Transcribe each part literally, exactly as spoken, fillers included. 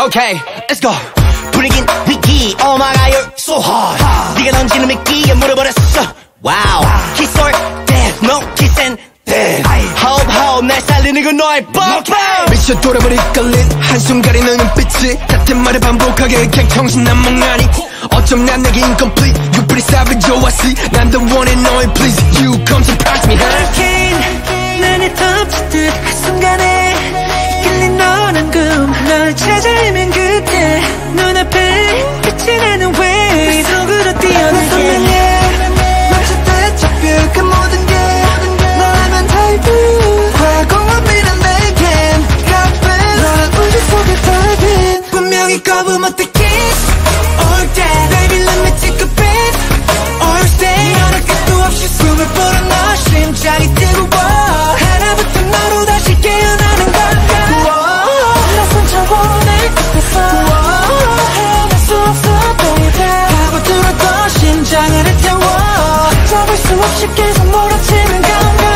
Okay, let's go. 분위긴 위기, oh my god, you're so hard. 네가 던지는 미끼에 물어버렸어. Wow, kiss or death, no kiss and death. Hope, hope, 날 살리는 건 너의 뻔뻔. 미쳐 돌아버릴 걸린 한순간의 너 눈빛이 같은 말을 반복하게 그냥 정신난 멍하니 어쩜 난 내게 incomplete. You pretty savage, oh I see. 난 the one and only, please you come surprise me, huh? Hurricane, 난에 덮치듯 한순간에 이끌린 너란 꿈. 널 찾아 헤맨 그때 눈앞에 빛이 나는 wave 속으로 뛰어들게. 멈췄다 잡혀 그 모든 게 너라면 탈부. 과거와 미래 내겐 가쁜 너란 우주 속에 달빈. 분명히 거부못해 kiss or death. Baby let me take a breath or stay. 너를 끝도 없이 숨을 불어 너 심장이 뜨거워. 하나부터 너로 다시 깨어나는 건가. 낯선 차원의 끝에서 헤어날 수 없어 baby. 파고들었던 심장을 태워 잡을 수 없이 계속 몰아치는 건가.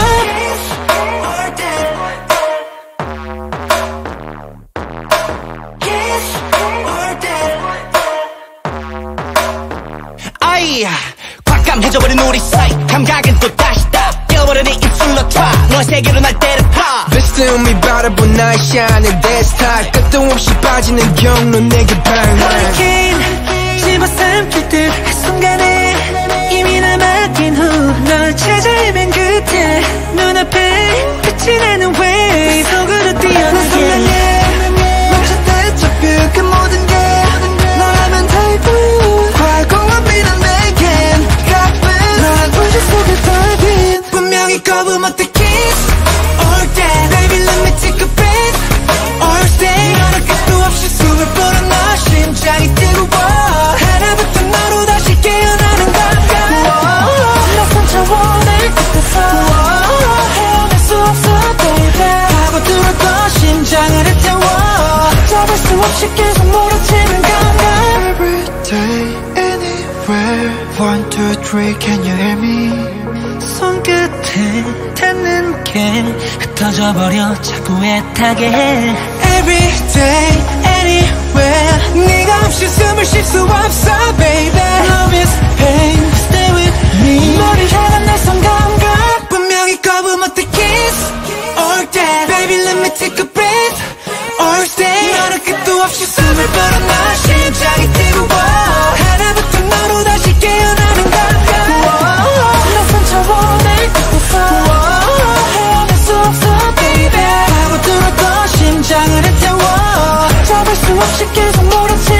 Kiss or death. 아이, 꽉감해져버린 우리 사이 감각은 또 다시 다 깨어버린 이 입술로 타 너의 세계로 날 때려봐. 비스듬히 바라본 나의 shining that star. 끝도 없이 빠지는 경로 내게 방황. Hurricane, 집어삼킬 듯 한순간에 이미 날 맡긴 후 널 찾아 헤맨 그때 눈앞에 빛이 나는 wave 속으로 뛰어들게. 멈췄다 잡혀 그 모든 게 너라면 탈부. 과거와 미래 내겐 가쁜 너란 우주 속에 달빈. 분명히 거부 못해 kiss or death. Baby let me take a breath or stay. 너를 끝도 없이 숨을 불어 너 심장이 뜨거워. 하나부터 너로 다시 깨어나는 건가. 낯선 차원의 끝에서 헤어날 수 없어 baby. 파고들었던 심장을 태워 잡을 수 없이 계속 몰아치는 건가. Every day, anywhere. One, two, three, can you hear me? 손끝에 닿는 게 흩어져 버려 자꾸 애타게 해. Every day, anywhere. 네가 없이 숨을 쉴 수 없어 baby. Love is pain, stay with me. 너를 향한 낯선 감각 분명히 거부 못해 kiss or death. Baby let me take a breath or stay. 너를 끝도 없이 숨을 불어 너 심장이 뜨거워. 하나부터 너로 다시 깨어나는 건가. 낯선 차원의 끝에서 헤어날 수 없어 baby. 파고들었던 심장을 태워 잡을 수 없이 계속 몰아치